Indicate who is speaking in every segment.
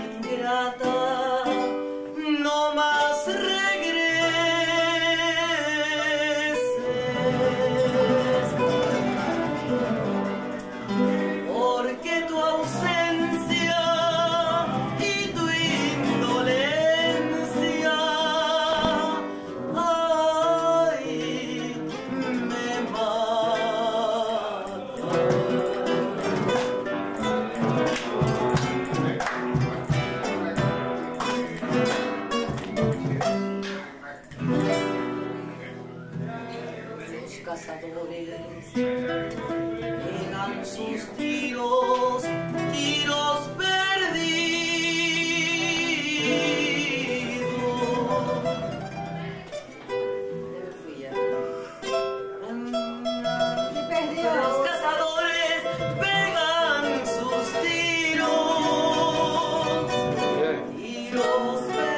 Speaker 1: ingrata, no más regreses, porque tu ausencia y tu indolencia, ay, me mata. Los cazadores pegan sus tiros, tiros perdidos. Me fui ya. Los cazadores pegan sus tiros, tiros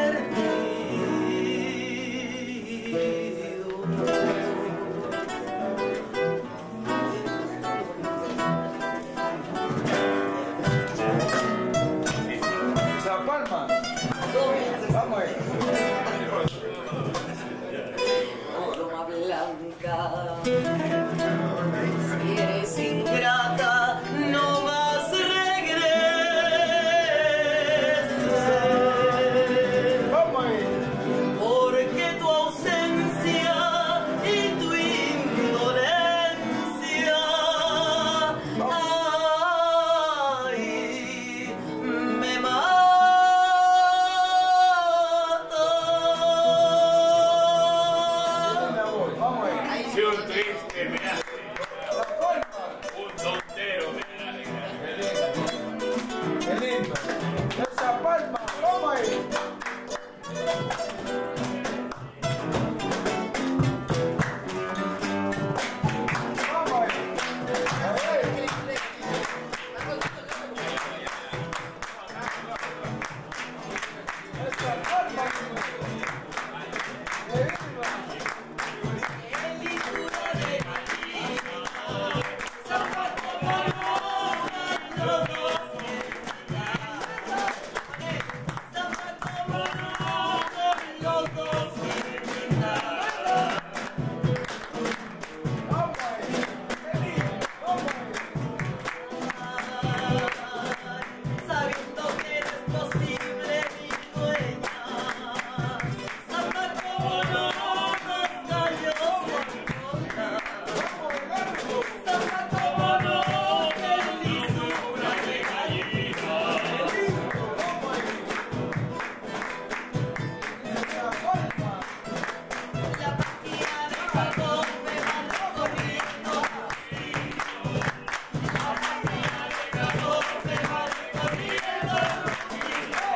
Speaker 1: perdidos.
Speaker 2: La Palma. Vamos ahí.
Speaker 1: Paloma blanca, si eres ingrata, no más regreses,
Speaker 2: Vamos ahí.
Speaker 1: porque tu ausencia y tu indolencia, ay, me mata.
Speaker 2: Vamos ahí.
Speaker 3: Si un triste me hace,
Speaker 2: La Palma.
Speaker 3: un tontero me alegra.
Speaker 2: Qué lindo. Esa Palma. Vamos ahí. Vamos ahí. Esa Palma. Qué lindo. Vamos ahí. Qué lindo. Vamos ahí.
Speaker 1: Sabiendo que no es posible mi dueña, Santa como no nos cayó por contra. Santa como no que lisura de gallina.
Speaker 2: Esa Palma.
Speaker 1: La partida de Jacob me mandó corriendo. La partida de Jacob me mandó corriendo.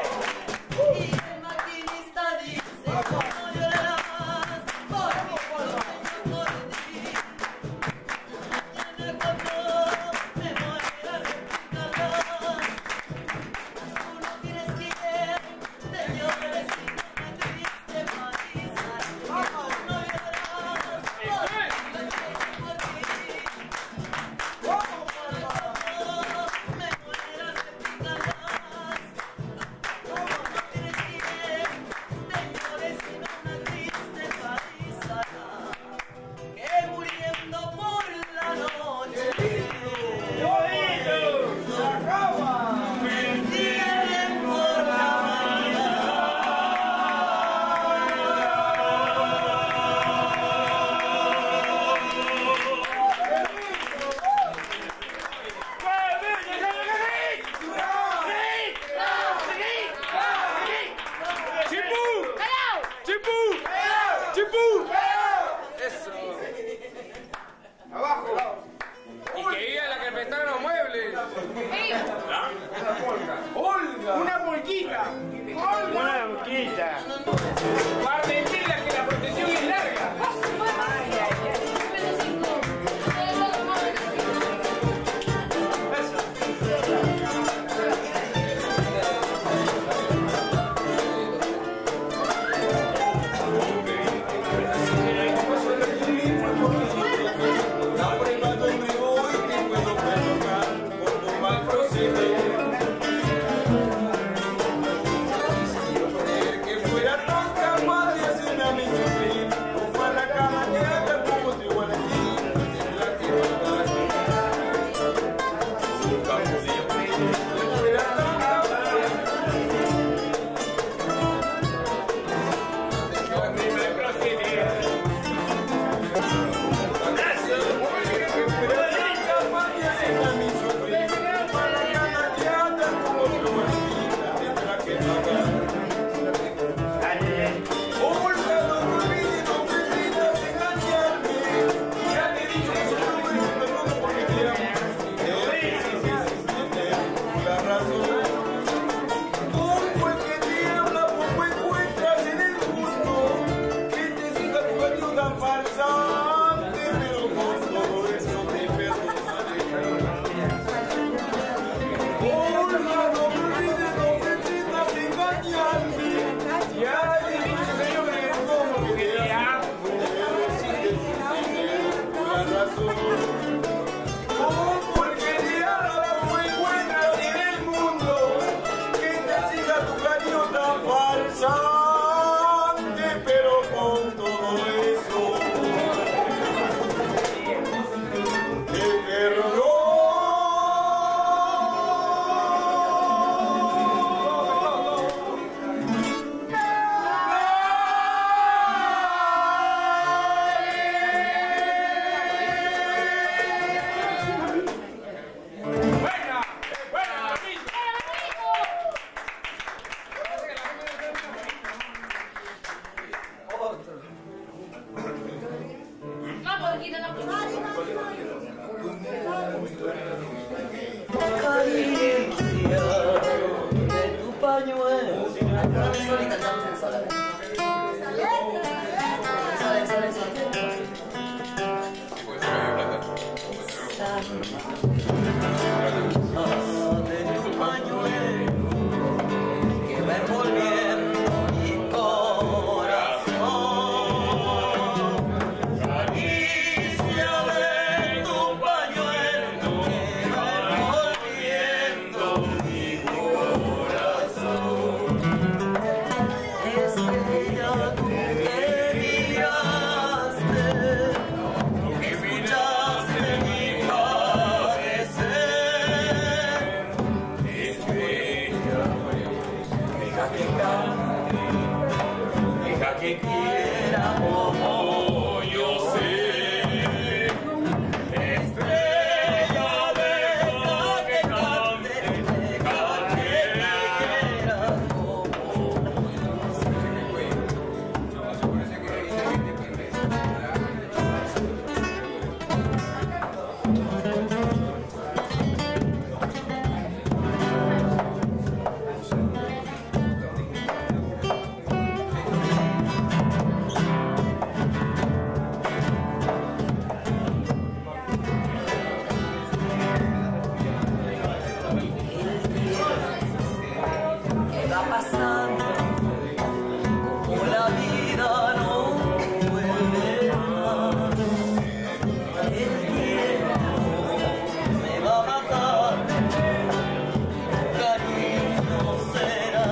Speaker 1: Caricia de tu pañuelo. Solita, estamos en sola. De tu pañuelo que va envolviendo mi corazón. Caricia de tu pañuelo que va envolviendo mi corazón. Estrella, tú que miraste, que escuchaste mi padecer. Estrella, deja que cante, deja que quiera como yo sé. Estrella, deja que cante, deja que quiera como yo sé. ¿Qué va pasando? Como la vida no vuelve más. El tiempo me va a matar. Cariño será.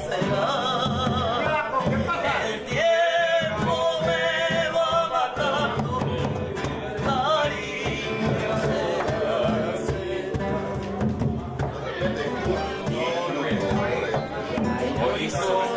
Speaker 1: El tiempo me va a matar. Cariño será. Hoy soy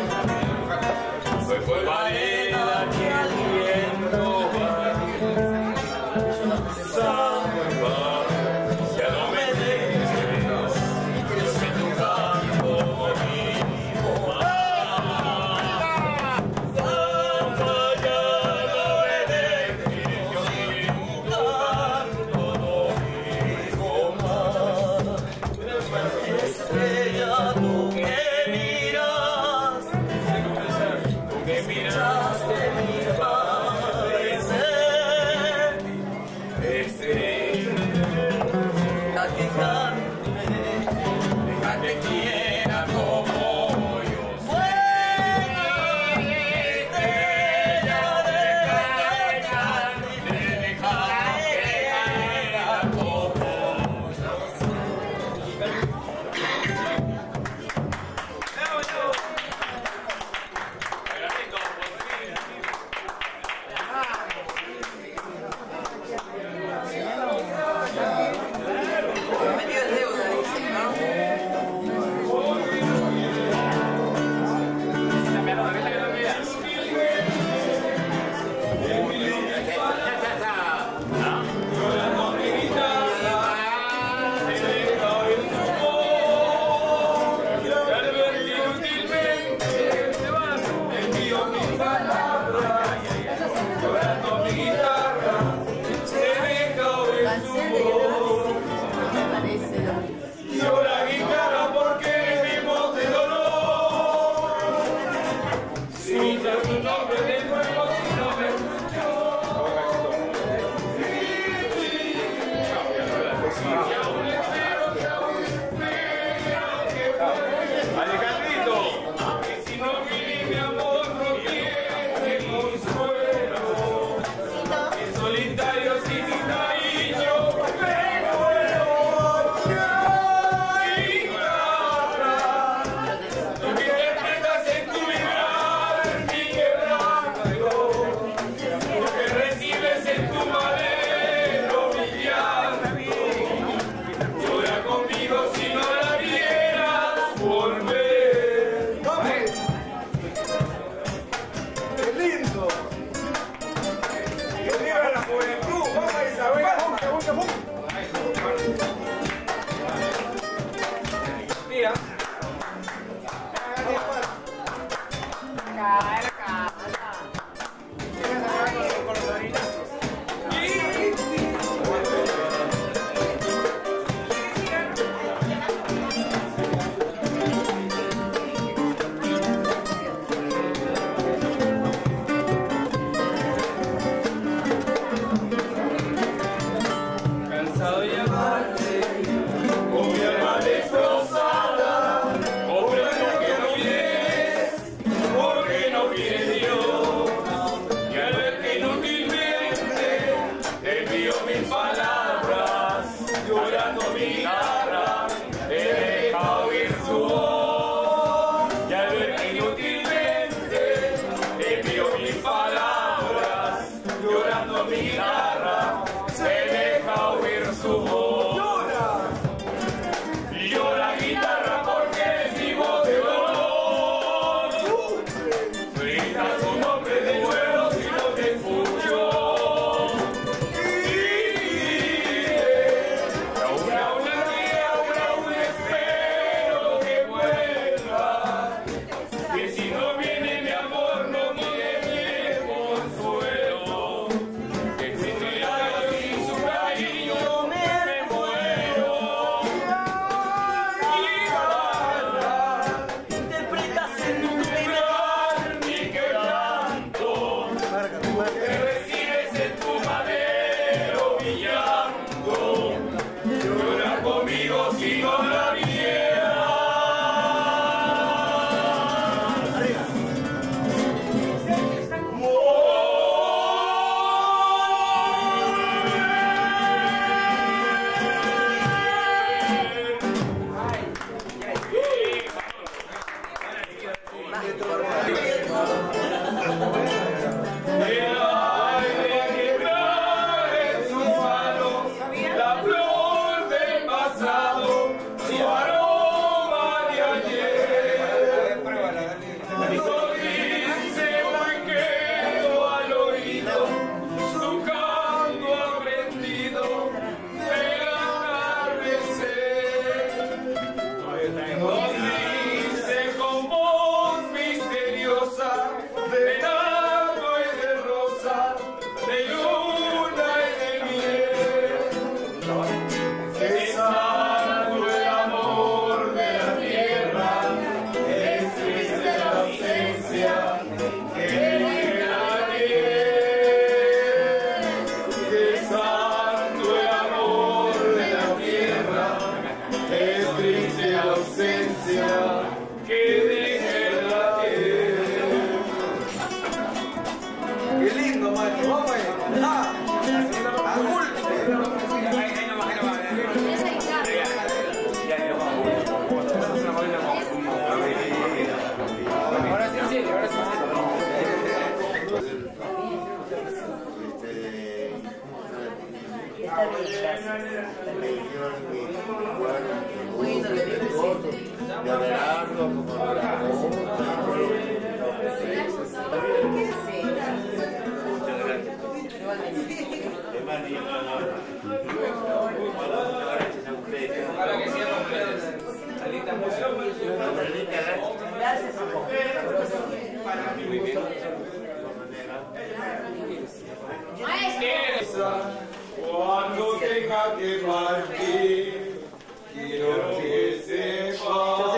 Speaker 2: Cuando tenga que partir, quiero que sepa.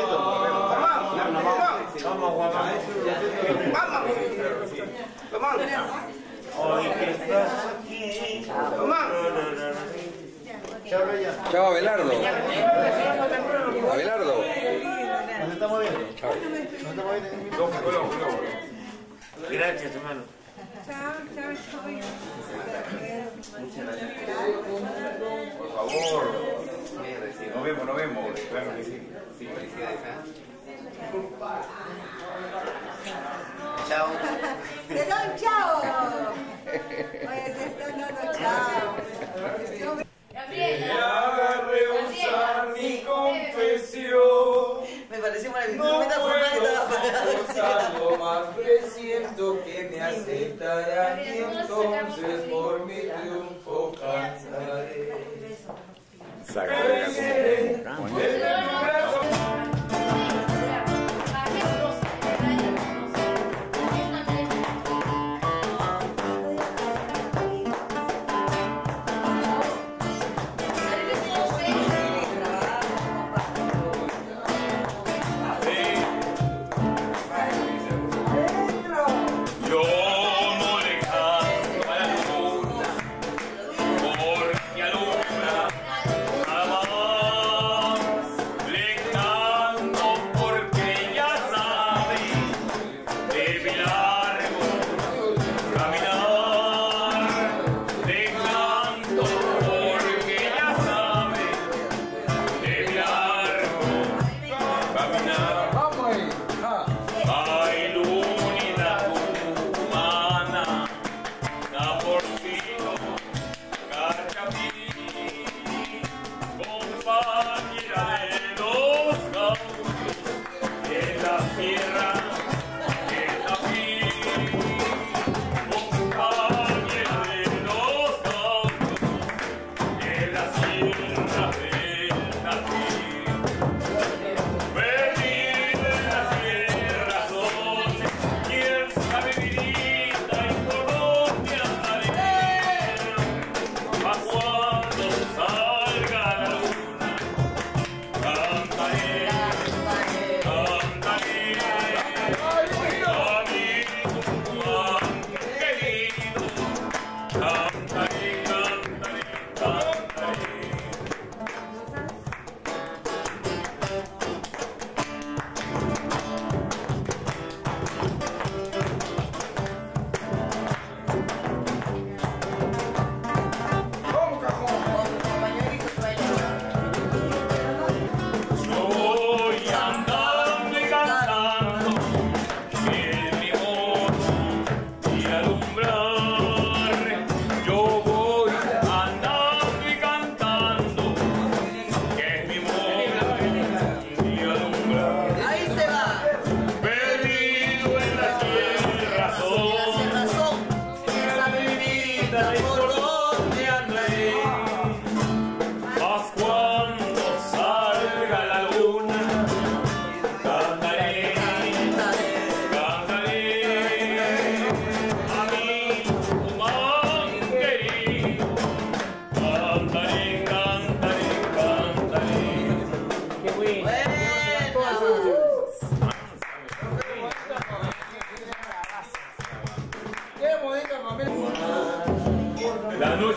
Speaker 4: Hoy que estás aquí.
Speaker 5: Chao, Abelardo. Abelardo.
Speaker 4: ¿Nos estamos viendo?
Speaker 5: Chao.
Speaker 4: ¿Nos estamos viendo? Gracias, hermano.
Speaker 2: Por favor. Nos vemos. Claro que sí.
Speaker 4: Chao.
Speaker 6: ¡Te doy chao! Oye, te están dando chao.
Speaker 2: Me haga rehusar mi confesión.
Speaker 1: Me pareció maravilloso.
Speaker 2: No
Speaker 1: Me
Speaker 2: puedo
Speaker 1: apagado.
Speaker 2: forzarlo más, presiento que me aceptarán y entonces por mi triunfo cantaré.
Speaker 3: Yo no le canto a la luna, porque alumbra nada más. Le canto porque ya sabe de mi largo caminar. Le canto porque ya sabe de mi largo caminar. Ay, lunidad humana, Saborcito, Carcapí, compañera de los cauchos, de la sierra, de Tapí, compañera de los cauchos, de la sierra, de Tapí. Venir de la tierra son, quién sabe vidita y por dónde andaré. Pa' cuando salga la luna, cantaré, cantaré.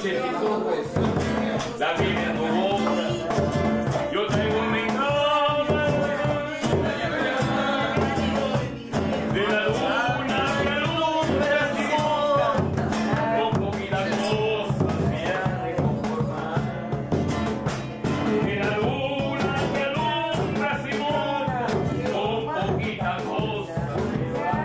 Speaker 3: noche en mis ojos, la viene a tu boca. Yo traigo en mi cama de la luna que alumbra Simón, con poquita cosa me ha de conformar. De la luna que alumbra Simón, con poquita cosa me va.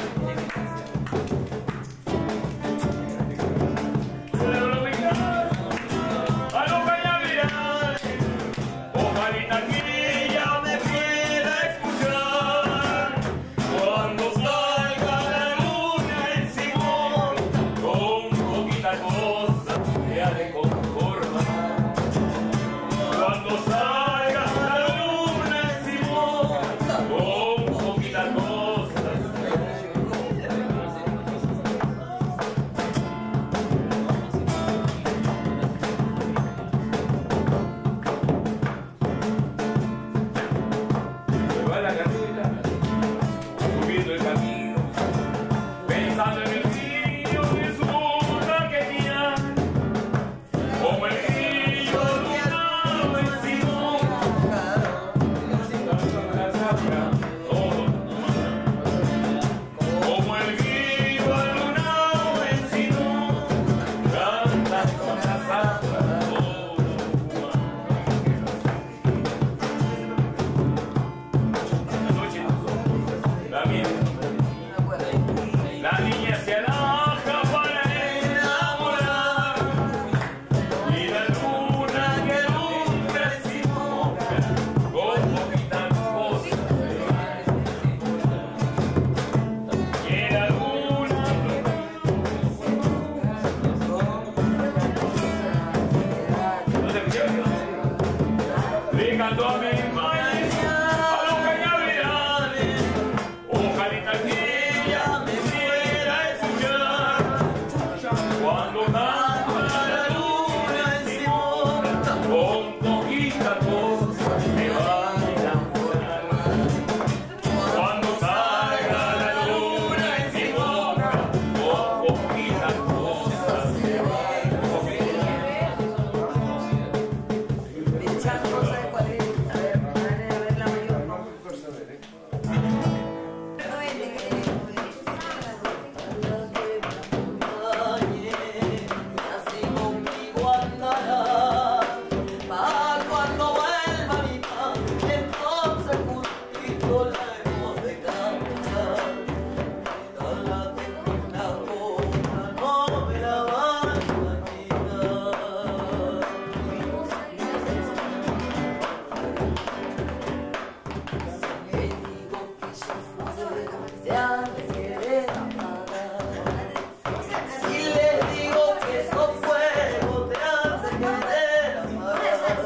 Speaker 3: Ojalá que ella me pueda escuchar cuando salga la luna en Simón, con poquita cosa me ha de conformar. Cuando salga la luna en Simón, con poquita cosa me ha de subiendo el camino, pensando en el río de su boca que tenía, como el río lunado en Simón, como el río lunado en Simón, canta con la zafra todo la niña se alaja para enamorar y la luna que alumbra Simón con poquita cosa y la luna no se escucha le cantó a mi madre a los cañaverales. Ojalá que ella me pueda escuchar cuando canta la luna en Simón, con poquita cosa me va a enamorar. Cuando salga la luna en Simón, con poquita cosa me va a enamorar.
Speaker 6: No sé cuál es. A ver la mayor.
Speaker 1: Así conmigo andará, para cuando vuelva mi paz, entonces juntito la hemos de cantar. La tengo una boca, no me la van a quitar. Si le digo que ya fue, se ha de querer apagar. Si le digo que esos fuegos te hacen querer apagar,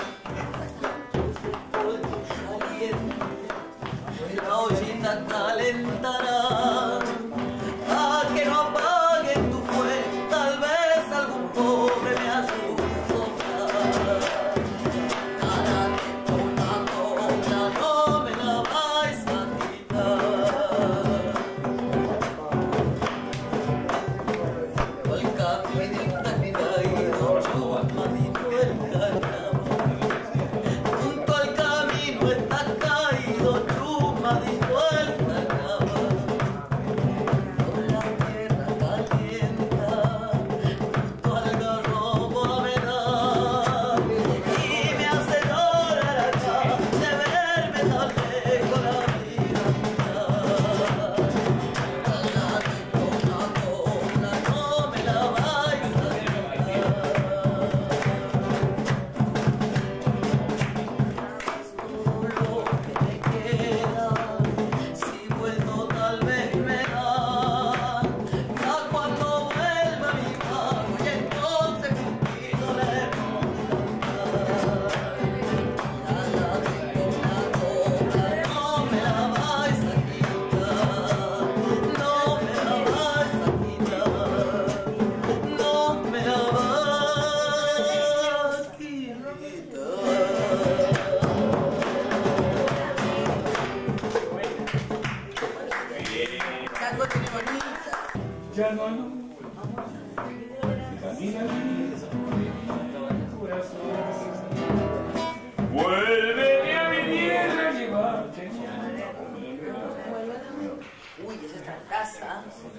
Speaker 1: polvo caliente, la ollita calentará, a que no apaguen tu fuego, tal vez algún pobre me ayude a soplar. Ahora tengo una copla, no me la vais a quitar. El caminito en mi caído, yo amadito el carnaval. Junto al camino está caído, chumadito el carnaval. Con la tierra calienta, junto al garrobo a venar, y me hace llorar acá de verme tan lejos la vida mía. La tengo una copla, no me la vais a quitar. Solo que te queda, si vuelvo tal vez me da, ya cuando vuelva mi pago y entonces cumplido le hemos de cantar. La tengo una copla, no me la vais a quitar, no me la vais a quitar, no me la vas a quitar.
Speaker 3: Ya no, no. vida, corazón. Vuélveme a mi tierra a llevarte.
Speaker 6: Uy, esa es la casa.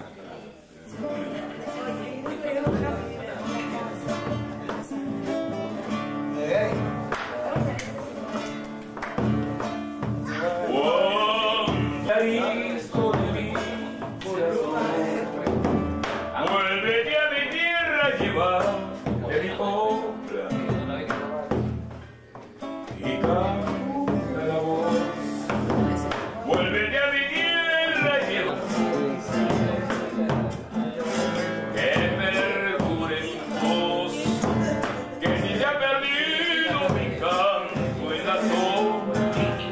Speaker 3: Cristo de mi corazón, vuélvete a mi tierra a llevar de mi compra y canta la voz. Vuélvete a mi tierra a llevar que perdure mi voz, que si se ha perdido mi canto en la sombra.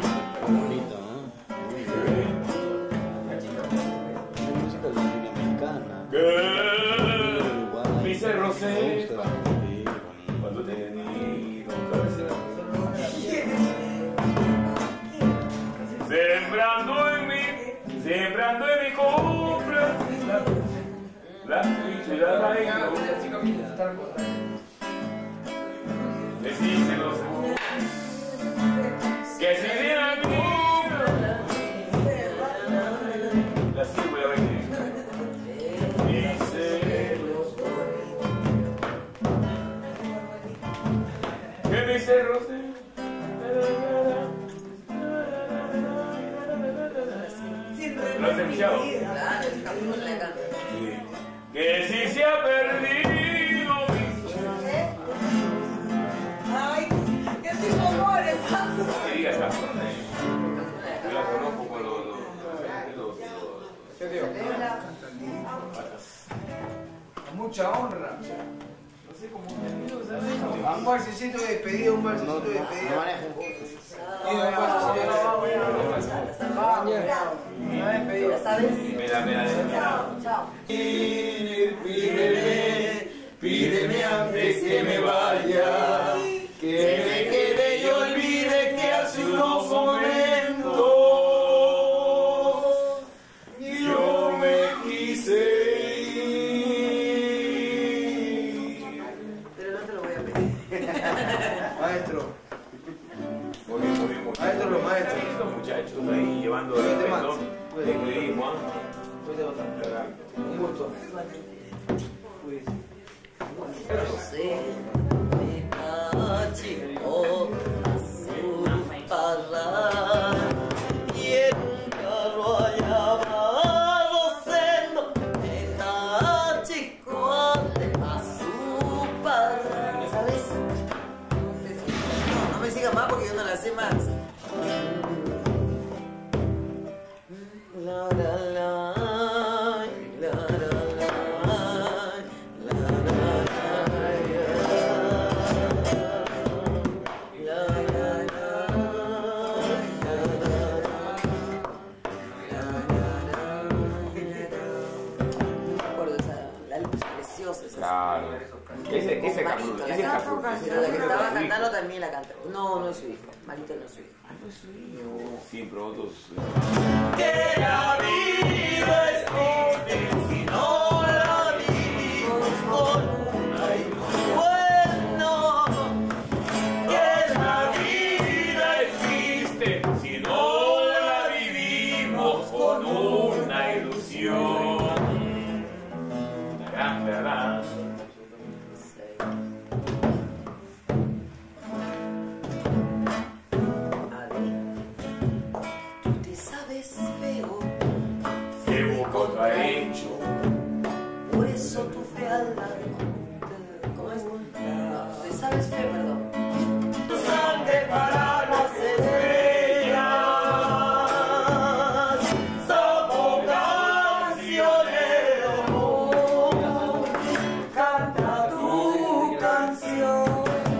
Speaker 3: Mi cerro sepa cuando te he tenido sembrando en mi compra la felicidad raíz. Decíselo que si viene a compra la sigo voy a venir. Que mis cerros lo has escuchado. Que si se ha perdido mi
Speaker 6: Ay, qué tipo amores.
Speaker 3: que diga acá. Yo la conozco con los
Speaker 2: Mucha honra. Un balsecito de despedida, un balsecito de despedida.
Speaker 4: No manejen.
Speaker 3: Pídeme antes que me vaya, que me quede y olvide que hace unos momentos yo me quise ir.
Speaker 6: Pero no te lo voy a pedir.
Speaker 2: Maestro.
Speaker 3: Muy bien, muy bien.
Speaker 2: Maestro, los maestros.
Speaker 3: Los muchachos ahí llevando el reto de turismo.
Speaker 2: Un gusto.
Speaker 1: Y en un carro allá abajo sendo está chico a su padre. ¿Sabes? No me sigas más porque yo no la sé más. La la la la la
Speaker 3: Claro. Ese capítulo.
Speaker 6: Pero la que estaba cantando también la canta. No, no es su hijo. Marito no es su hijo.
Speaker 3: Siempre otros.
Speaker 1: Que la vida es triste si no la vivimos con una ilusión. Bueno, que la vida es triste si no la vivimos con una ilusión.
Speaker 3: ¿Verdad?
Speaker 1: Tú te sabes feo,
Speaker 3: Feo contrahecho.
Speaker 1: por eso tu fealdad. ¿Cómo es? Tú te sabes feo, perdón. Tu sangre para las estrellas. Somos cancionero. Canta tu canción.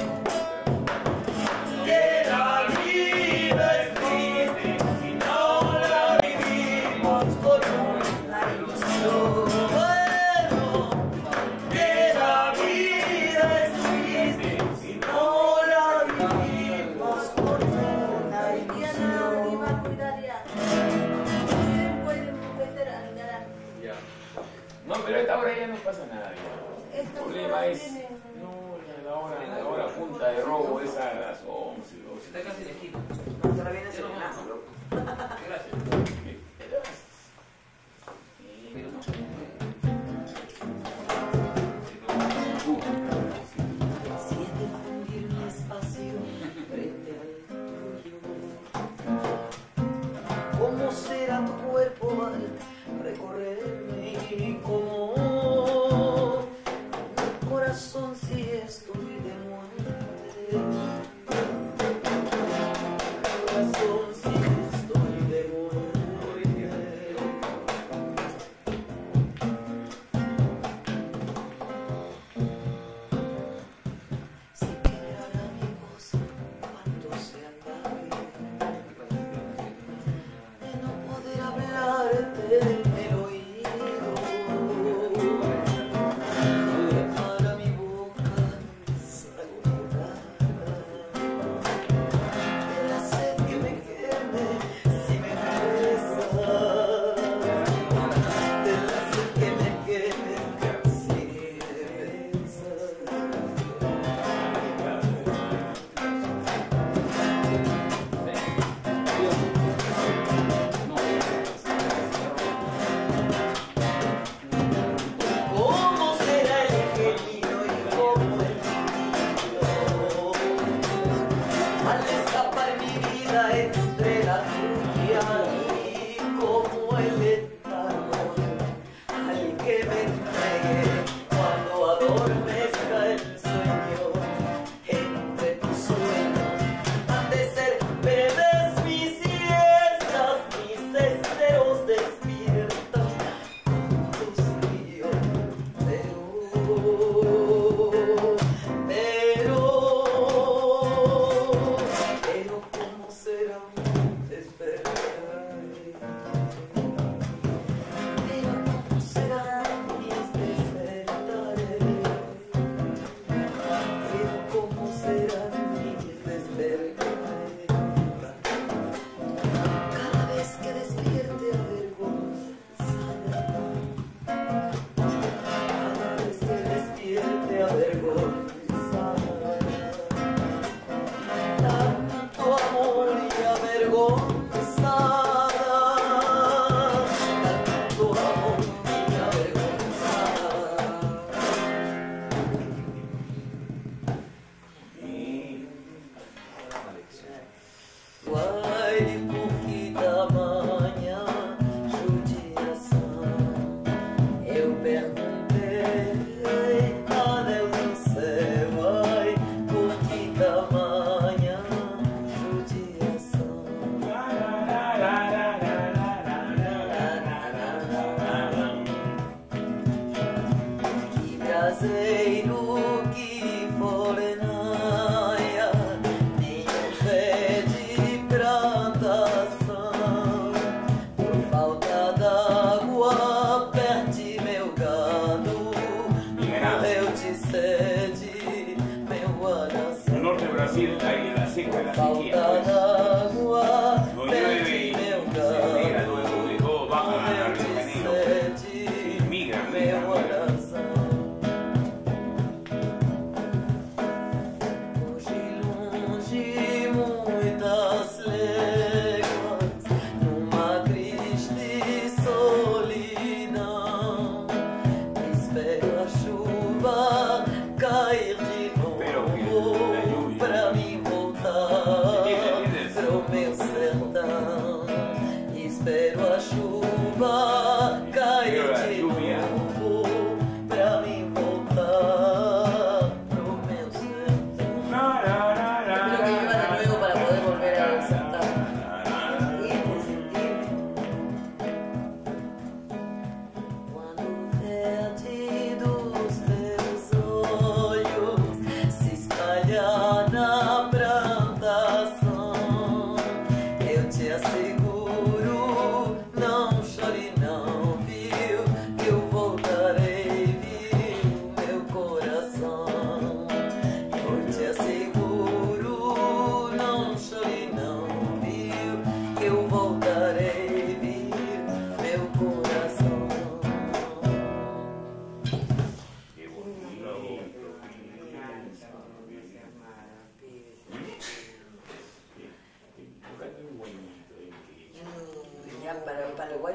Speaker 1: Que la vida es triste si no la vivimos con una ilusión. Bueno, que la vida es triste si no la vivimos con una ilusión.
Speaker 3: No, pero a esta hora ya no pasa nada. Ya. El
Speaker 6: Estas
Speaker 3: problema
Speaker 6: horas
Speaker 3: es
Speaker 6: tienen-
Speaker 3: la hora punta de robo es a las 11, 12.
Speaker 2: Está casi en la esquina.
Speaker 1: Ahora viene ese homenaje, loco.
Speaker 2: Gracias. Pero mucho
Speaker 1: Si es de fundir mi espacio frente al tuyo, ¿cómo será tu cuerpo al recorrerme? Y cómo mi corazón si estoy de muerte. Mi corazón si estoy de muerte. Si quebrará mi voz cuando se apague, de no poder hablarte en el oído, para mi boca saludar, de la sed que me queme si me besas, de la sed que me queme si me besas. ¿Cómo será el ingenio y cómo el niño? Al escapar mi vida entre la tuya y como el letargo al que me entregué cuando adormezca el sueño entre tus sueños han de ser breves mis siestas, mis esteros despiertan tus ríos, pero ¿cómo será un despertar? Pero ¿cómo serán mis despertares? Pero ¿cómo serán mis despertares? Cada vez que despierte avergonzada, cada vez que despierte avergonzada, tanto amor y avergonzada, tanto amor y avergonzada. Guai pouquita manhã, judiação. Eu perguntei a Deus do céu, ai, pouquita manhã, judiação. Que braseiro que forenaia, nenhum pé de plantação. Por falta d'água, perde meu gado, morreu de sede, meu anação.
Speaker 3: El norte de Brasil, ahí la seca, la
Speaker 1: Falta
Speaker 3: sequía.
Speaker 1: d'água,
Speaker 3: No llueve
Speaker 1: perde
Speaker 3: y
Speaker 1: meu
Speaker 3: se cega
Speaker 1: gado,
Speaker 3: luego y todo baja a
Speaker 1: morreu
Speaker 3: Río de
Speaker 1: de
Speaker 3: Janeiro.
Speaker 1: sede,
Speaker 3: Migran,
Speaker 1: meu
Speaker 3: migran.
Speaker 1: anação.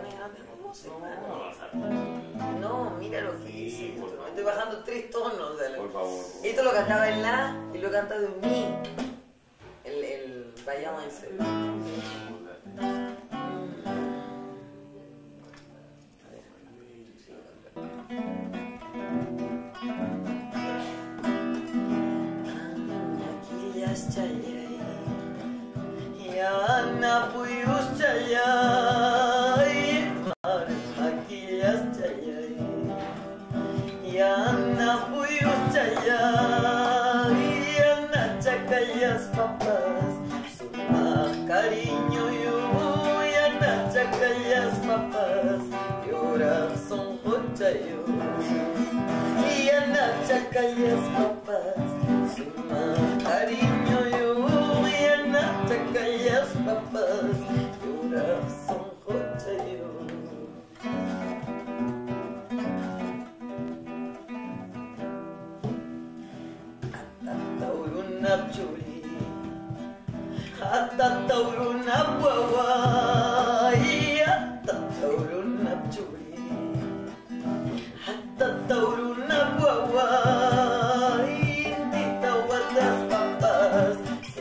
Speaker 1: No, mira lo que dice.
Speaker 3: por
Speaker 1: Me
Speaker 3: favor.
Speaker 1: estoy bajando 3 tonos.
Speaker 3: Por favor.
Speaker 1: Esto lo cantaba en la y lo canta de un mi. El vayamos en serio. Yana puyus chayay, maquillas chayay. Yana puyus chayay, yana chacayas papas, suma cariño yo, yana chacayas papas, llora son jochayo. Yana chacayas papas, suma cariño yo. Chacayas papas, llora son jochayo. Atatauruna churi, atatauruna guawai, atatauruna churi, atatauruna guawai, tita wadas papas.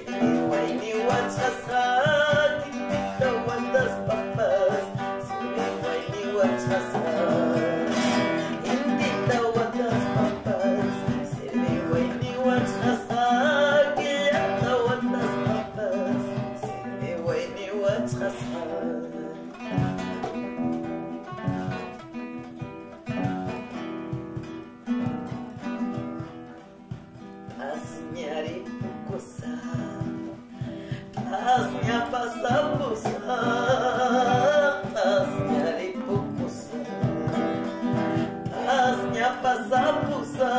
Speaker 1: Asnya pasapusa, asnya ripupusa, asnya pasapusa,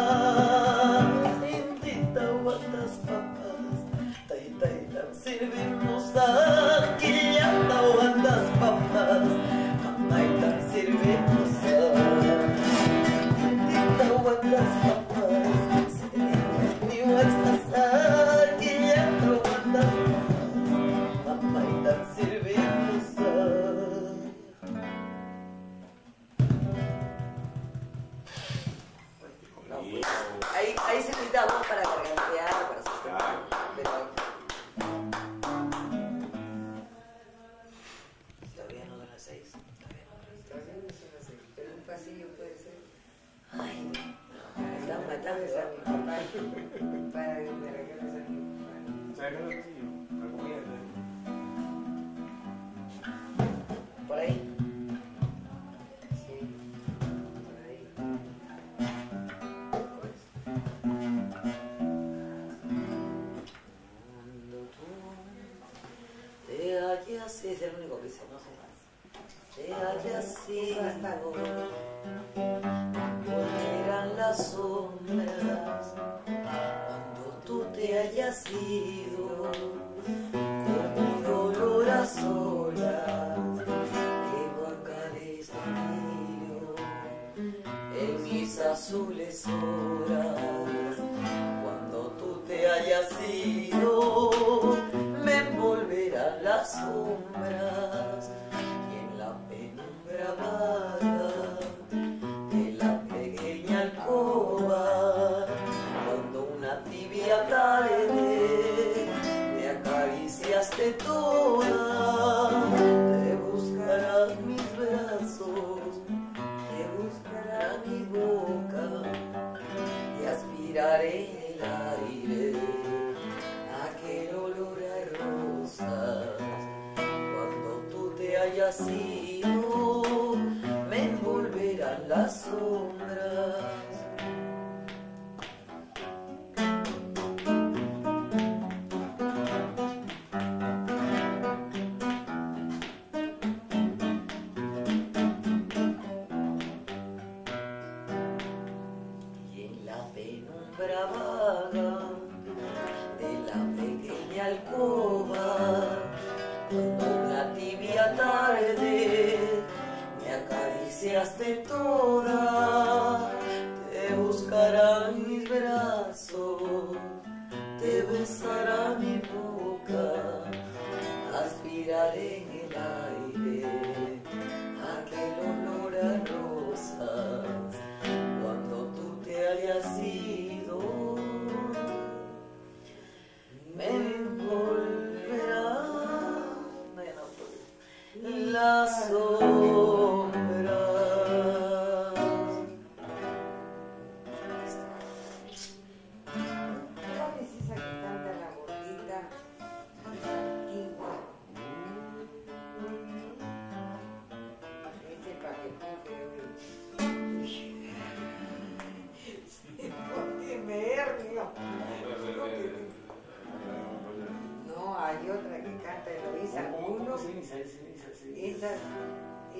Speaker 1: indita watas papas, tai tai tam servimos aquí ya watas papas, mamai tam servimos indita watas papas, ni watas aquí ya watas. Ahí se necesita voz para gargantear, para sostener. Todavía no son las 6.
Speaker 6: Todavía no son las 6, pero un pasillo puede ser.
Speaker 1: Ay, me están matando.
Speaker 6: Para que no salga.
Speaker 1: Por ahí.
Speaker 6: Sí, por ahí.
Speaker 1: Te hayas, es el único que dice, no sé más. Te hayas sido, volverán las sombras, cuando tú te hayas ido, con mi dolor a solas, llevo acá destino, en mis azules horas, cuando tú te hayas ido, me envolverán las sombras y en la penumbra vaga de la pequeña alcoba, cuando una tibia tarde me acariciaste toda, te buscarán mis brazos, te buscará mi boca y aspiraré el aire, aquel olor a rosas. Cuando tú te hayas ido, me envolverán las sombras. Y en la penumbra vaga de la pequeña alcoba, cuando una tibia tarde me acariciaste toda, te buscarán mis brazos, te besará mi boca, aspiraré en el aire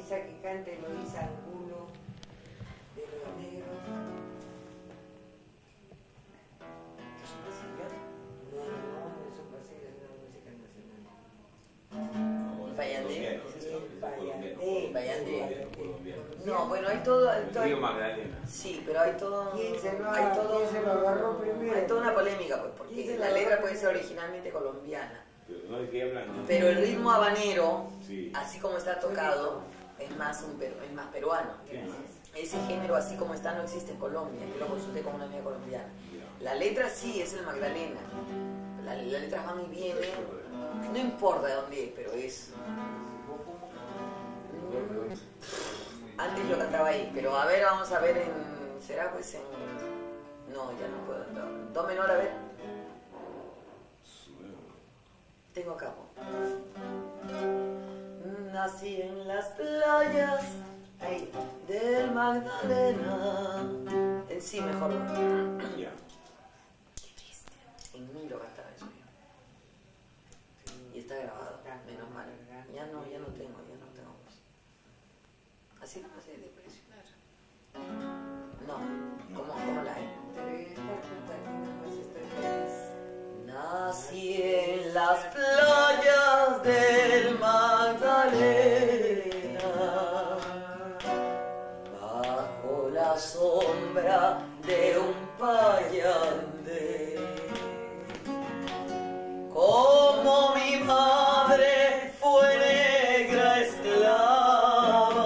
Speaker 6: Eloísa que canta Eloísa Angulo de los Negros.
Speaker 1: ¿Es un brasileño?
Speaker 6: No, no es un brasileño, es una música nacional.
Speaker 1: Bayandé.
Speaker 6: Bayandé.
Speaker 1: No, bueno, hay todo.
Speaker 2: Río Magdalena.
Speaker 1: Sí, pero hay todo.
Speaker 6: ¿Quién se lo
Speaker 1: Hay
Speaker 6: agarró primero?
Speaker 1: toda una polémica, pues, porque la letra puede ser originalmente colombiana.
Speaker 2: No hay que hablar.
Speaker 1: Pero el ritmo habanero,
Speaker 2: Sí.
Speaker 1: así como está tocado, es más peruano. Ese género, así como está, no existe en Colombia. Yo lo consulté con una amiga colombiana. La letra sí es el Magdalena. La letra va muy bien, no importa de dónde es, pero es. Antes yo cantaba ahí, pero a ver, vamos a ver en. ¿Será pues en.? No, ya no puedo. No. Do menor, a ver. Tengo acá. Nací en las playas ahí, del Magdalena. En sí, mejor.
Speaker 2: Ya.
Speaker 1: En mí lo cantaba eso yo. Y está grabado, menos mal. Ya no tengo voz. Así no hace de presionar. No, ¿cómo la hay?
Speaker 6: Pero yo estaba cantando más estoy feliz.
Speaker 1: Nací en las playas del Magdalena, bajo la sombra de un payandé. Como mi madre fue negra esclava,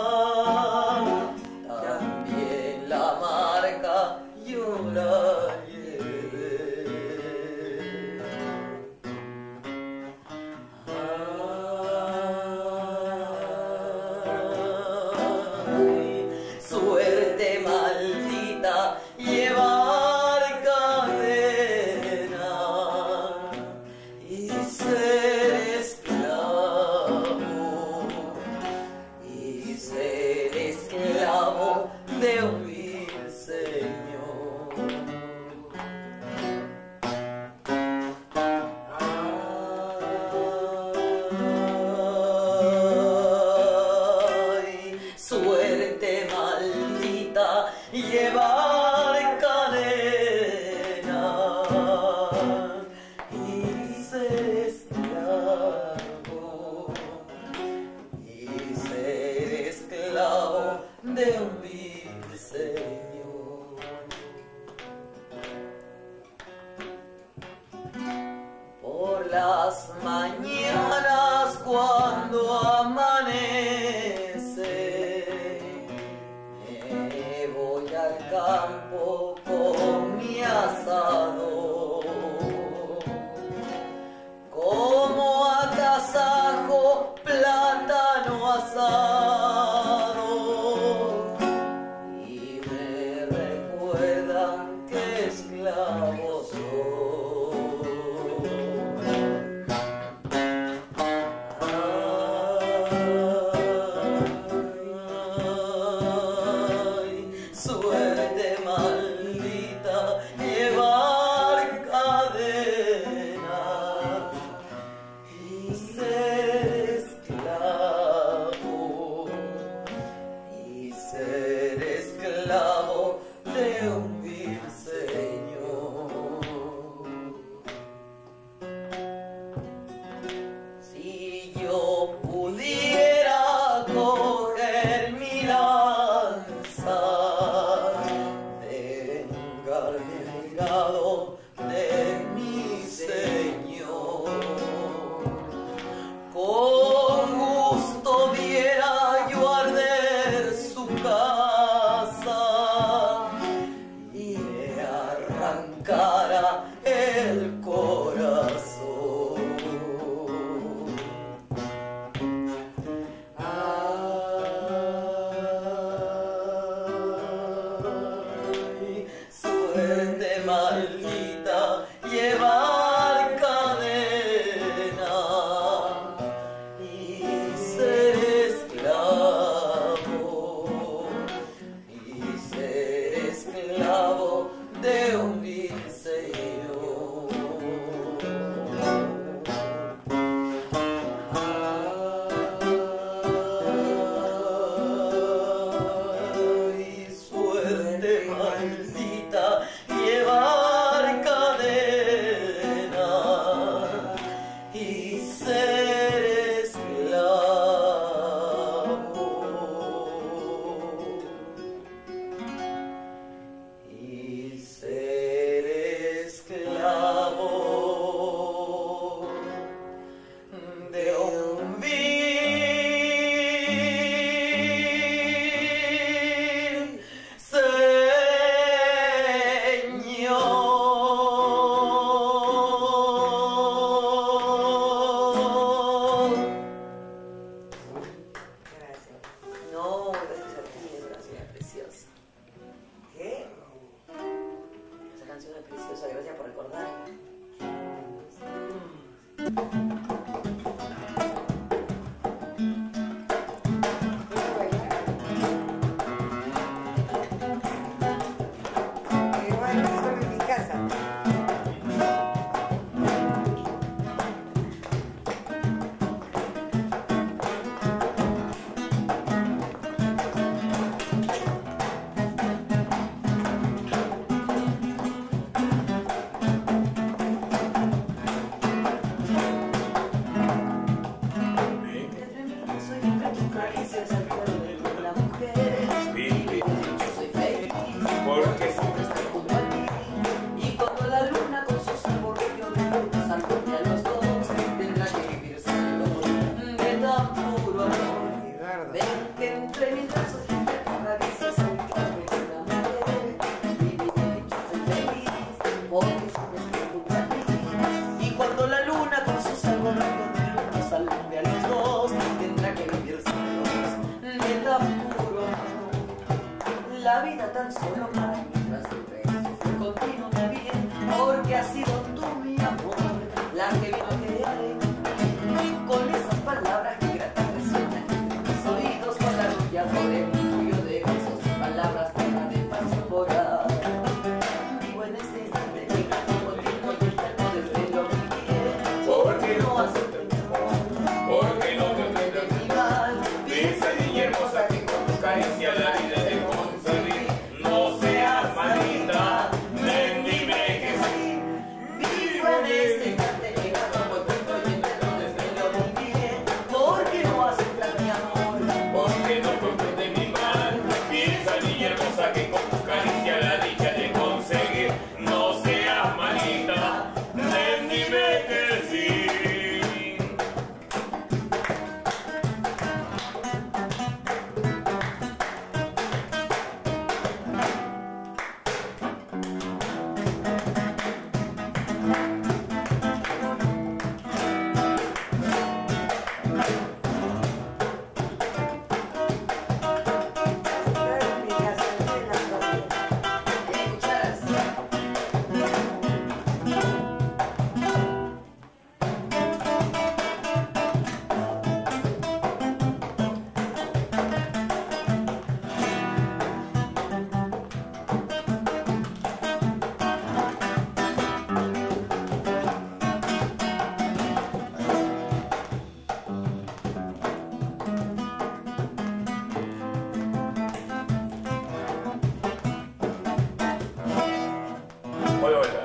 Speaker 1: también la marca yo la llevé. Ay, suerte maldita llevar cadena y ser esclavo de un vil señor. Ay, suerte maldita llevar cadena y ser esclavo de un vil señor. Por las mañanas cuando amanece, me voy al campo con mi asado, como agasajo plátano asado, y me recuerdan que esclavo soy. Ay, suerte maldita llevar cadena y ser esclavo de un vil señor. Si yo pudiera coger mi lanza, vengarme el legado de mi señor, con gusto viera yo arder su casa y me arrancara el corazón. Ay, suerte maldita llevar cadena y ser esclavo de un vil señor. La vida tan solo cae mientras te rezas de continuo me bien, porque has sido tú mi amor, la que vino a crear en mí. Y con esas palabras que gratas resuenan entre mis oídos, con la arrullador en mi tuyo de besos y palabras llenas de pasión voraz. Vivo en este instante de grato contigo y eterno desvelo mi bien, porque no acepto mi amor,
Speaker 3: Porque no te
Speaker 1: de mi mal.
Speaker 3: Piensa, niña hermosa, que con tu caricia la vida de concebir. No seas malita, ven, dime que sí.
Speaker 1: Vivo en este instante llegado contigo y eterno desvelo mi bien, porque no aceptas mi amor.
Speaker 3: Porque no comprende mi mal. Piensa, niña hermosa, que con tu caricia la dicha de conseguir. No seas malita, ven, dime que sí.
Speaker 1: Cucharas.
Speaker 3: Hola, hola.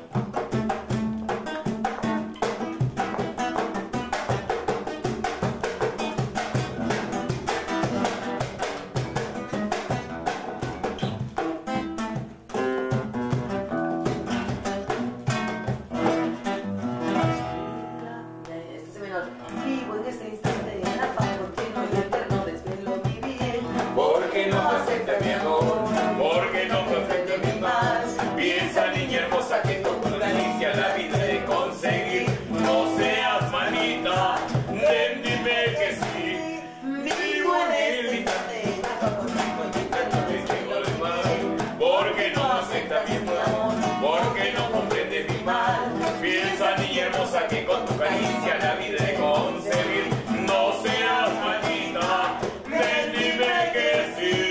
Speaker 1: Vivo en este instante en afán continuo y eterno desvelo mi bien,
Speaker 3: Porque no acepta mi amor, porque no acepta mi mal. Piensa, niña hermosa, que con tu caricia la vida de conseguir. No seas malita, ven, dime que sí.
Speaker 1: vivo en este instante en afán continuo y eterno desvelo mi bien,
Speaker 3: Porque no acepta mi amor, porque no comprende mi mal. Piensa, niña hermosa, que con tu caricia la vida de concebir. No seas malita, ven, dime que sí.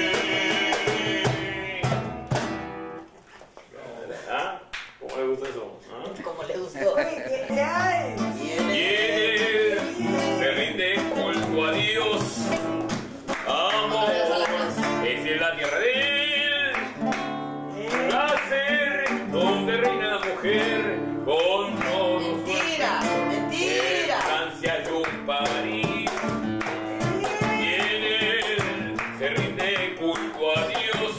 Speaker 3: ¿Ah? ¿Cómo le gusta eso? ¿Ah?
Speaker 1: como le gustó.
Speaker 6: Ay,
Speaker 3: Y él se rinde culto a Dios. Amor es en la tierra de él. Placer donde reina la mujer con todos sus
Speaker 1: Mentira, mentira.
Speaker 3: Francia y un París. Y en él se rinde culto a Dios.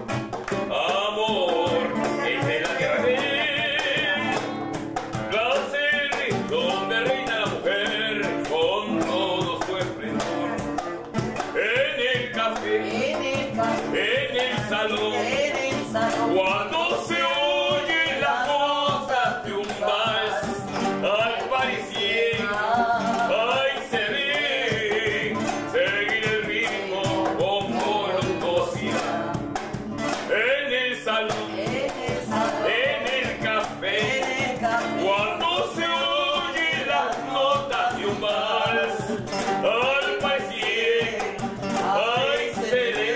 Speaker 3: Amor es de la tierra de él. Placer donde reina la mujer con todo su esplendor. En el café,
Speaker 1: En el café,
Speaker 3: en el salón,
Speaker 1: en el salón.
Speaker 3: cuando se oye las notas de un vals, al parisien, ay, se ve seguir el ritmo con voluptuosidad. En el salón, en el café, cuando se oye las notas de un vals, al parisien, ay, se ve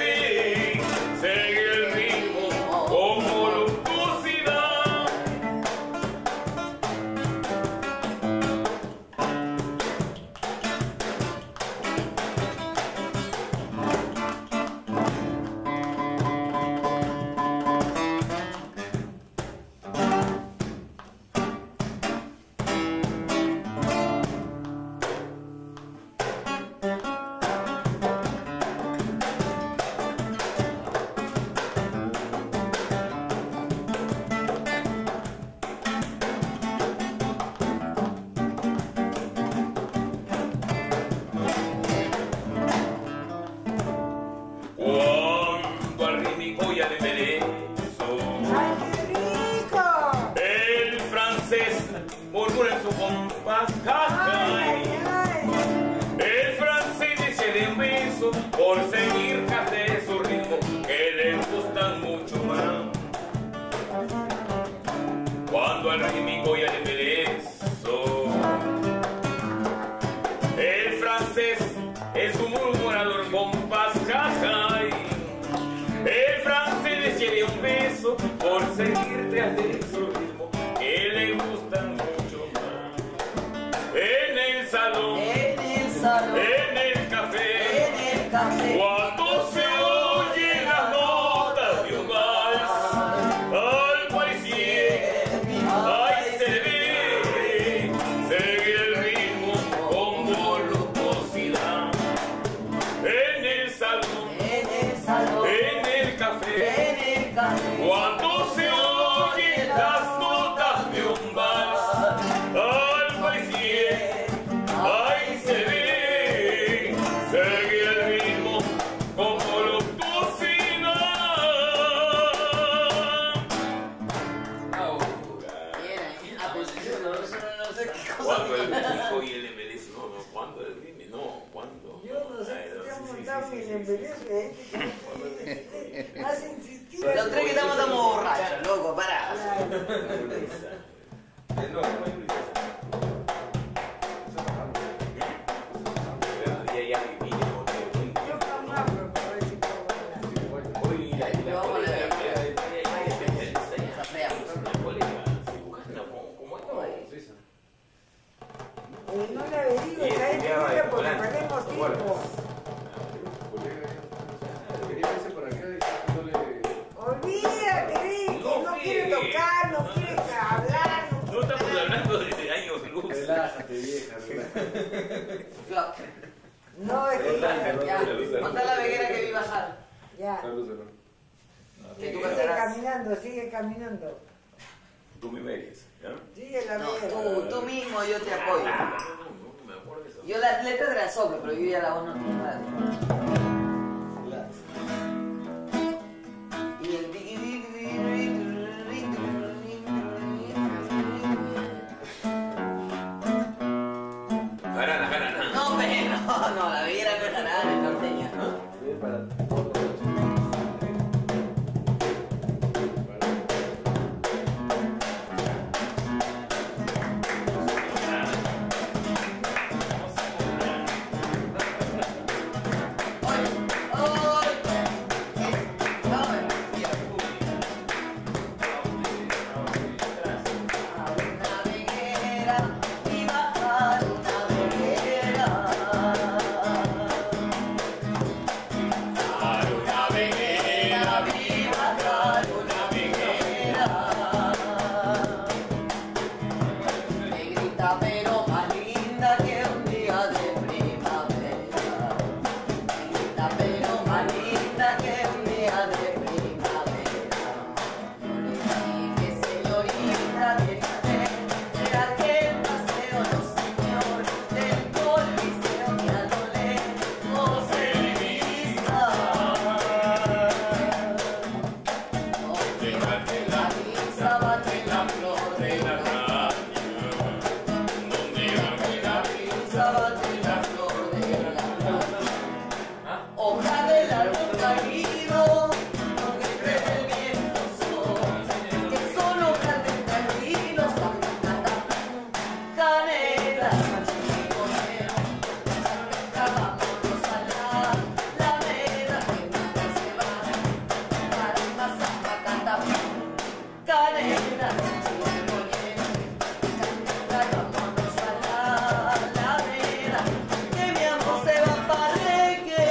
Speaker 3: al rítmico y al embelezo. El francés es un murmurador compás, jajay. El francés le lleve un beso por seguir tras de su ritmo que le gustan mucho más. En el salón, en el café, cuando se oyen las notas de un vals, al parisien, ahí se ve, sigue el ritmo con voluptuosidad. En el salón, en el café, cuando se oyen las notas de un vals, al parisien, ahí se ve, sigue el ritmo con voluptuosidad. ¿Cuándo el rítmico y el embelezo? No, ¿cuándo el ritmo? No, ¿cuándo?
Speaker 6: Yo no sé qué te ha montado mi embelezo, has insistido.
Speaker 1: Los tres que estamos borrachos, loco, pará.
Speaker 6: Yo jamás probé ese chocolate. No le averiguo, ¿sabes qué? Mira, porque perdemos tiempo. Olvídate, Ricky, no quiere tocar, no quiere hablar, no
Speaker 3: No estamos hablando de años luz.
Speaker 4: Relájate, vieja, relájate.
Speaker 6: No, es que
Speaker 1: Ya, contá la veguera que vi bajar.
Speaker 6: ya.
Speaker 1: Que tú
Speaker 6: Sigue
Speaker 1: cantarás.
Speaker 6: caminando, sigue caminando.
Speaker 3: Tú me mereces, ¿ya?
Speaker 6: Sigue la
Speaker 1: No,
Speaker 6: vera.
Speaker 1: tú mismo, yo te apoyo.
Speaker 3: No me acuerdo de eso.
Speaker 1: Yo las letras te las soplo, pero yo ya la voz no tengo nada. Y el
Speaker 3: Jarana, jarana.
Speaker 1: no, pero no, la veguera no es jarana, es norteña. Negrita pero más linda que un día de primavera. Negrita pero más linda que un día de primavera. No le dije señorita, déjame de aquel paseo, no señor, del coliseo que a lo lejos se divisa. Donde la brisa bate la flor de la caña. Bate la flor de la hoja del árbol caído, donde crece el viento sol, que son hojas de tranquilos, canela, chiconero, vámonos a la alameda, que nunca se va, para zapa, canta, canela, chiconero, vámonos a la alameda, que mi amor se va para Reque.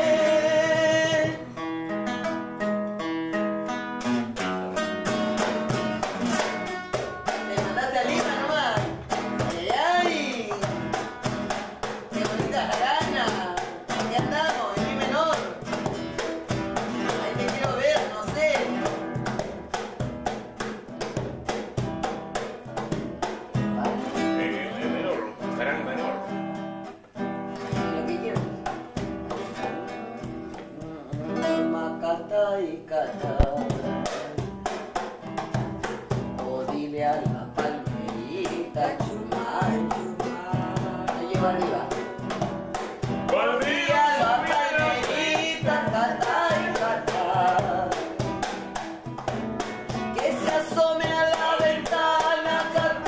Speaker 1: Te mandaste a Lima nomás. Ay, ay. Qué bonita jarana. ¿Qué andamos? En mi menor. Ahí te quiero ver, no sé.
Speaker 3: Menor, jarana menor.
Speaker 1: Lo que quieras. Macata y cata. O dile a la palmerita, chumay, chumay. Lo llevo arriba. Dile a la palmerita, cata y cata. Que se asome a la ventana, cata.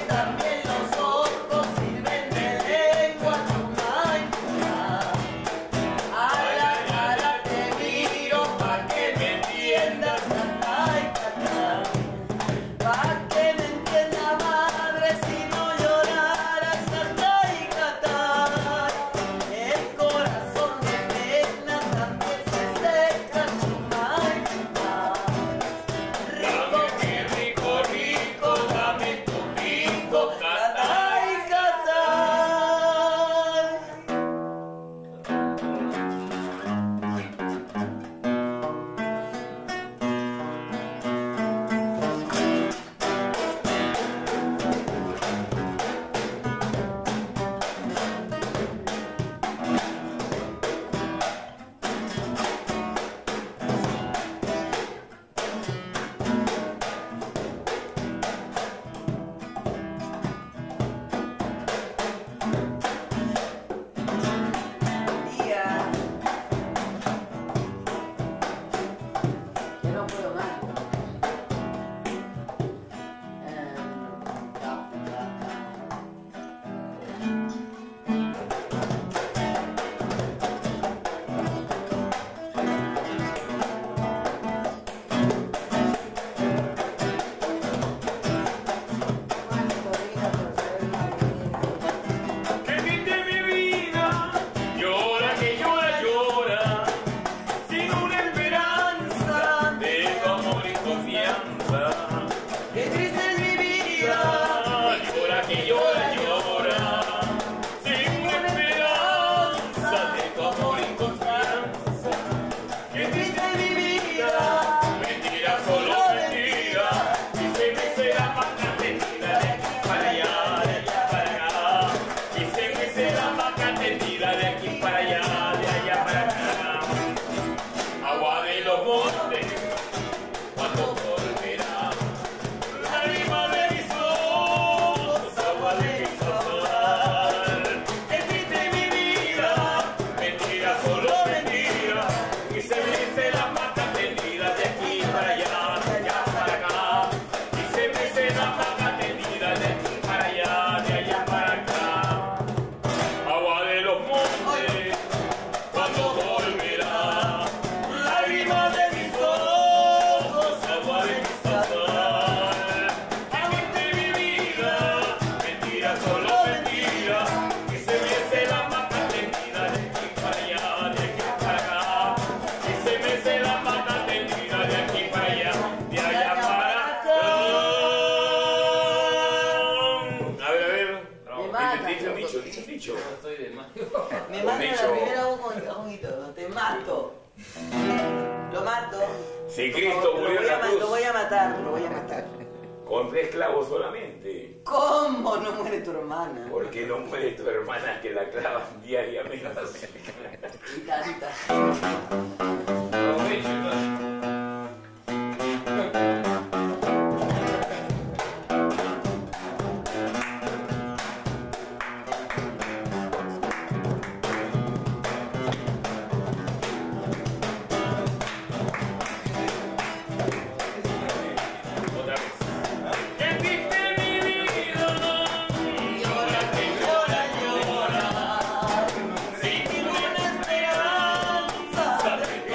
Speaker 1: también los ojos sirven de lengua, chumay, a la cara te miro pa' que me entiendas, catay, catay, pa' que me entienda madre si no lloraras, catay, catay, el corazón de pena también se seca, chumay, rico,
Speaker 3: rico, rico, dame tu rico,
Speaker 1: catay, catay. Yo no puedo más.
Speaker 3: que viste mi vida, llora que llora, llora, sin una esperanza de tu amor y confianza.
Speaker 1: Qué triste es mi vida.
Speaker 3: Llora que llora, llora, sin una esperanza de tu amor y confianza.
Speaker 1: Qué triste es mi vida.
Speaker 3: Mentira, solo mentira, y se me será vaca tendida de aquí para allá, de allá para acá. Y se me será vaca tendida de aquí para allá, de allá para acá. Agua de los montes, cuando volverá. Lágrima de mis ojos, agua de mi corazón. Es triste mi vida, mentira, solo mentira. Y se me será vaca tendida de aquí para allá, de allá para acá. Y se me será vaca tendida de aquí para allá, de allá para acá. Agua de los montes, cuando volverá. Lágrima de mis ojos, agua de mi corazón. Que viste mi vida, mentira, solo mentira. Que se me será vaca tendida de aquí para allá, de aquí para acá. Que se me será vaca tendida de aquí para allá, de allá para acá. A ver. Dice un dicho, dice un dicho.
Speaker 1: Me mata
Speaker 3: dicho.
Speaker 1: la primera voz con cajunito. Te mato. Lo mato.
Speaker 3: Si Cristo murió en la cruz,
Speaker 1: Lo voy a matar, lo voy a matar.
Speaker 3: con 3 clavos solamente.
Speaker 1: ¿Cómo no muere tu hermana?
Speaker 3: Porque no muere tu hermana que la clavan diariamente.
Speaker 1: Y tanta.
Speaker 3: Otra vez. Que viste mi vida, llora que llora, llora, sin ninguna esperanza de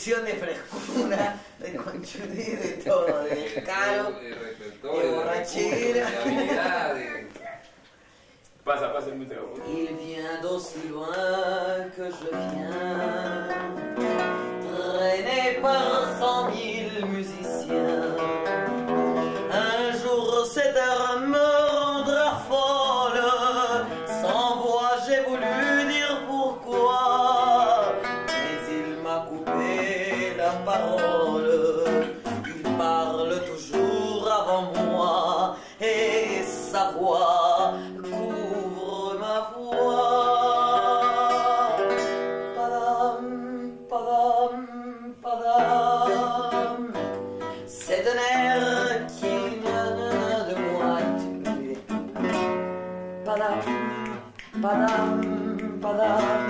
Speaker 1: inyección de frescura, de conchudí, de todo, de descaro, de borrachera.
Speaker 2: Pasa el micro.
Speaker 1: Il vient d'aussi loin que je viens, traîné par 100 000 musiciens. Un jour cette heure me rendra folle, sans voix j'ai voulu dire pourquoi, mais il m'a coupé la parole. Il parle toujours avant moi et sa voix couvre ma voix. Padam, padam, padam. C'est un air qui vient de moi. Padam, padam, padam.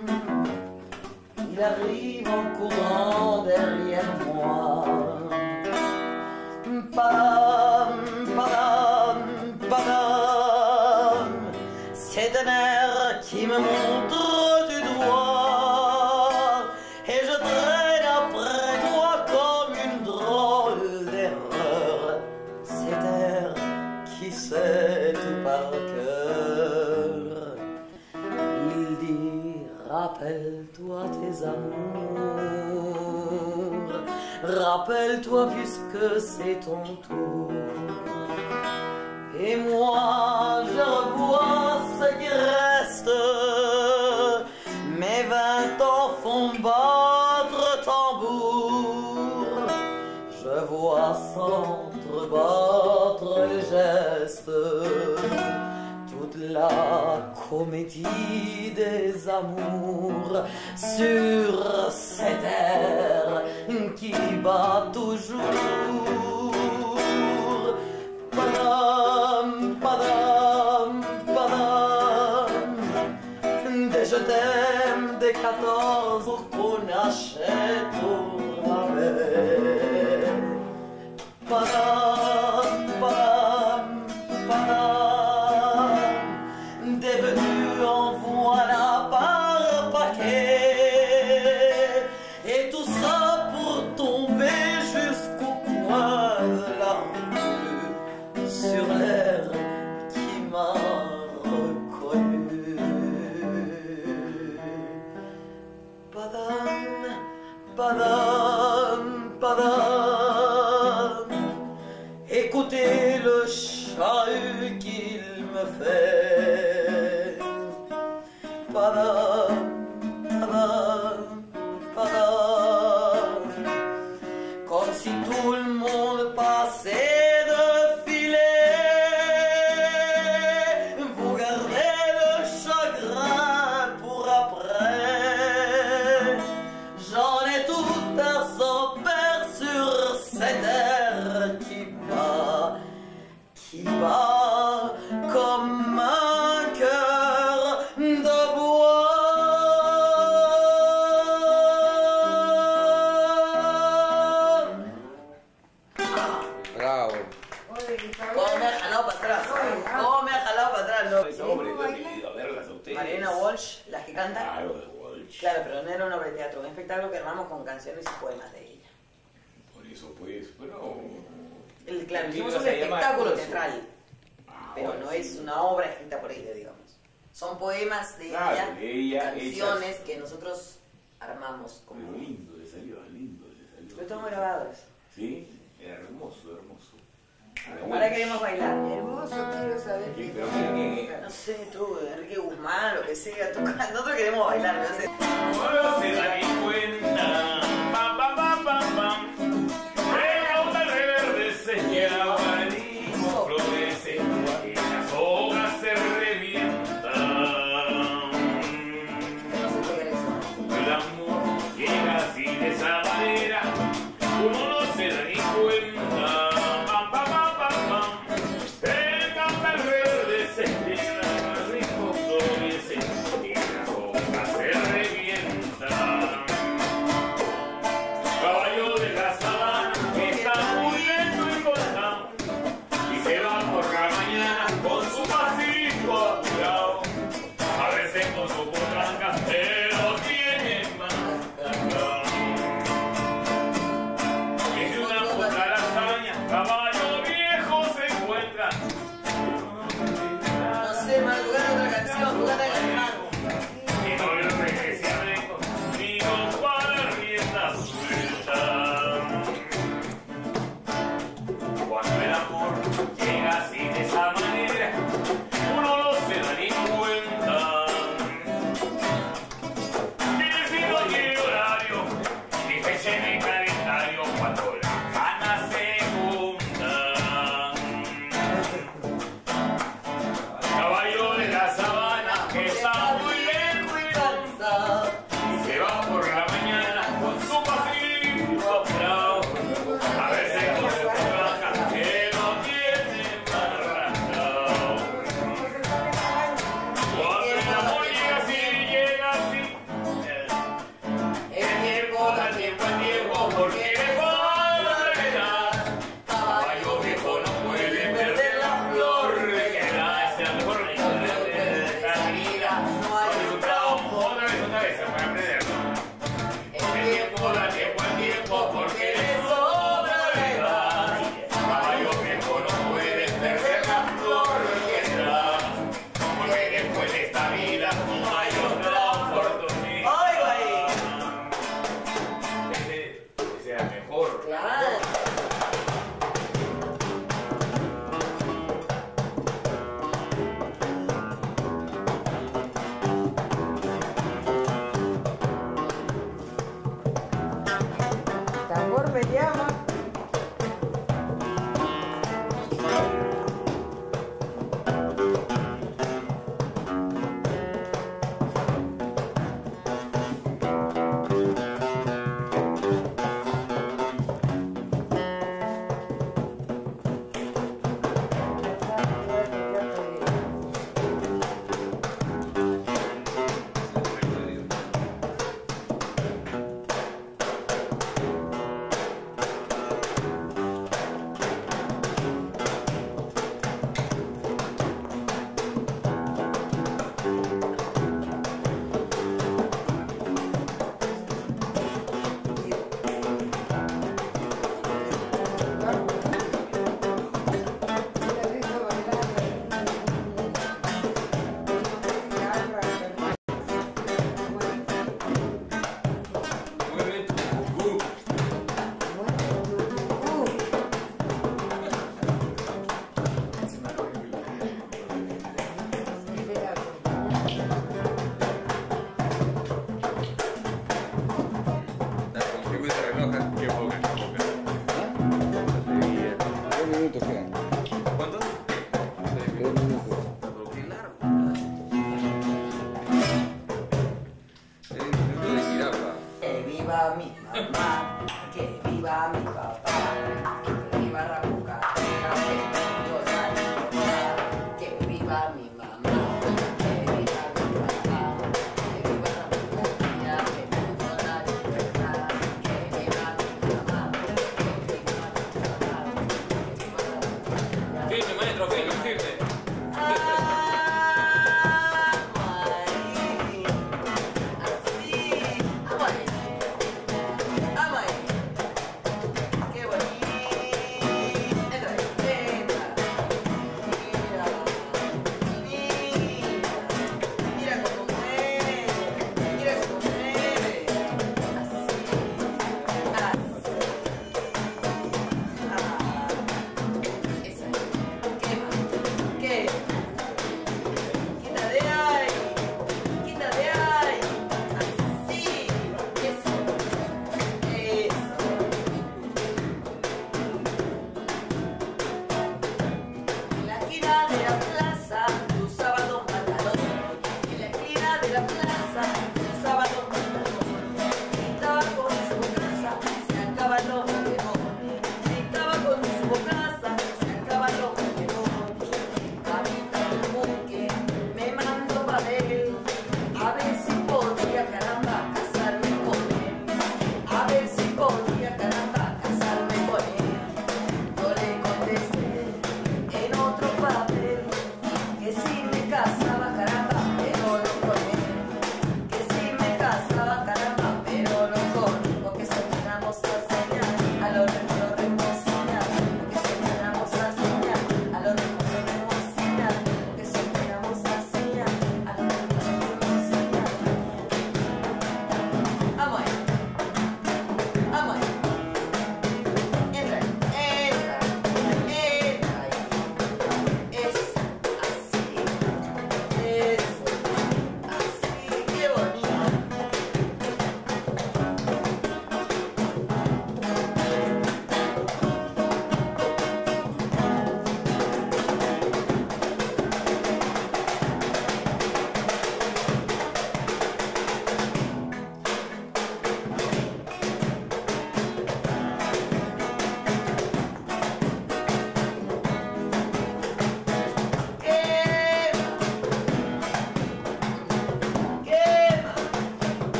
Speaker 1: Il arrive en courant derrière moi. Padam, padam, padam. C'est un air qui me montre du doigt et je traîne après moi comme une drôle d'erreur. Cet air qui sait tout par cœur. Il dit rappelle-toi tes amours, rappelle-toi puisque c'est ton tour. Et moi je revois ce qui reste, mes 20 ans font battre tambour. Je vois s'entrebattre les gestes, toute la comédie des amours sur cet air qui bat toujours. Padam, padam, padam. Des je t'aime, des 14 pour qu'on achète au rabais. Padam, padam, padam. Des venues en voilà par paquet. Et tout ça pour tomber jusqu'au coin de la rue, sur l'air qui m'a reconnu. Padam, padam, padam. Écoutez le chahut qu'il me fait. Padam, padam, padam. Comme si tout le monde passait de filet. Vous gardez le chagrin pour après. J'en ai tout à s'en perdre sur cette air qui bat comme un cœur de bois.
Speaker 5: Bravo.
Speaker 1: ¿Cómo me ha jalado para atrás? ¿Cómo me ha jalado para atrás? No.
Speaker 2: Ese hombre, yo he ido a verlas a ustedes.
Speaker 1: Mariana Walsh, las que cantan.
Speaker 2: Claro, de Walsh.
Speaker 1: Claro, pero no era una obra de teatro, un espectáculo que armamos con canciones y poemas de ella.
Speaker 2: Por eso, pues, bueno.
Speaker 1: Claro, hicimos un
Speaker 2: se llama
Speaker 1: espectáculo
Speaker 2: eso?
Speaker 1: teatral, pero no es una obra escrita por ella, digamos. Son poemas de
Speaker 2: Claro,
Speaker 1: ella,
Speaker 2: ella,
Speaker 1: canciones
Speaker 2: ellas.
Speaker 1: que nosotros armamos como...
Speaker 2: Pero lindo le salió, lindo le salió.
Speaker 1: Lo estamos grabado eso.
Speaker 2: Sí, hermoso, hermoso.
Speaker 1: Ahora queremos bailar.
Speaker 6: Hermoso, quiero saber.
Speaker 2: Sí, pero mira
Speaker 1: No sé, tú, Enrique Guzmán, lo que sea, tú, nosotros queremos bailar, no sé.
Speaker 3: No se da ni cuenta.